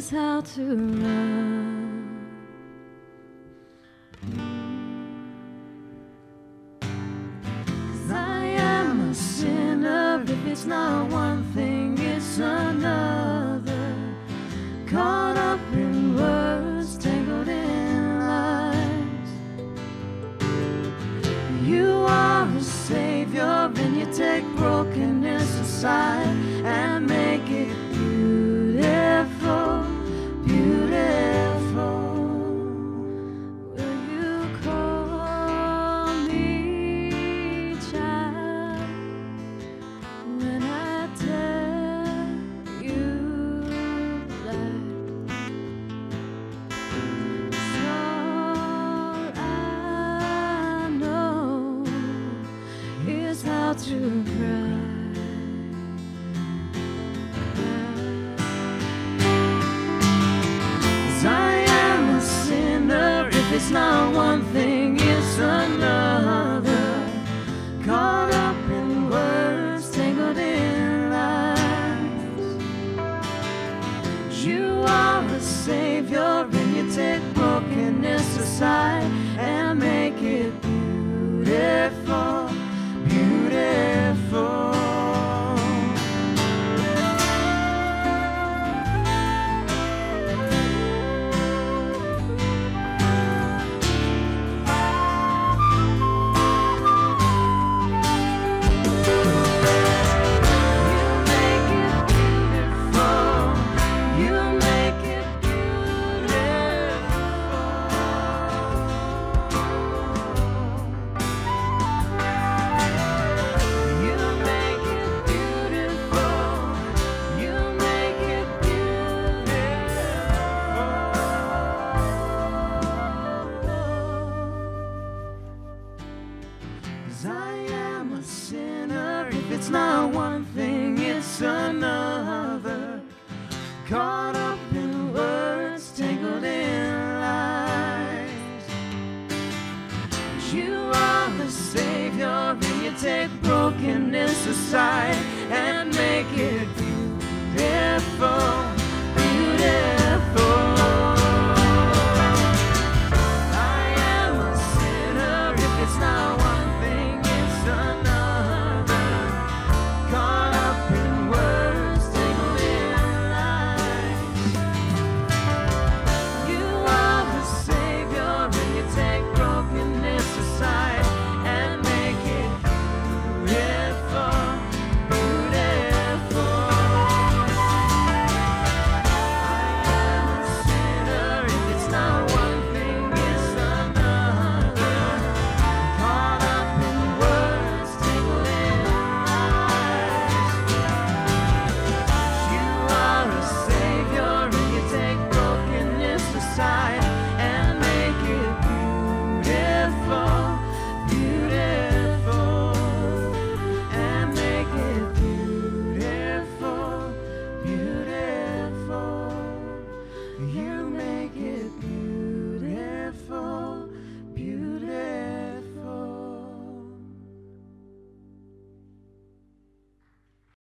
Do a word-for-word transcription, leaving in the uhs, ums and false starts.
is how to love. 'Cause I am a sinner. If it's not one thing, it's another. Caught up in words, tangled in lies. You are a savior, and you take brokenness aside and make it beautiful, beautiful. Will you call me child when I tell you that it's all I know is how to cry? 'Cause I am a sinner. If it's not one thing, it's another. Caught up in words, tangled in lies. You are a savior, and you take brokenness aside and make it beautiful, beautiful. I am a sinner. If it's not one thing, it's another. Caught up in words, tangled in lies. You are the savior, and you take brokenness aside and make it